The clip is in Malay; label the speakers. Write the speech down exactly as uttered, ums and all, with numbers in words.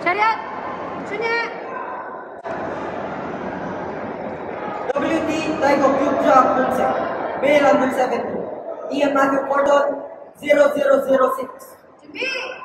Speaker 1: Chariot! Junior!
Speaker 2: W T Tycho Cube Drop Concept. Male under seventy. Ian Matthew Cordon, zero zero zero six.
Speaker 1: Jimmy!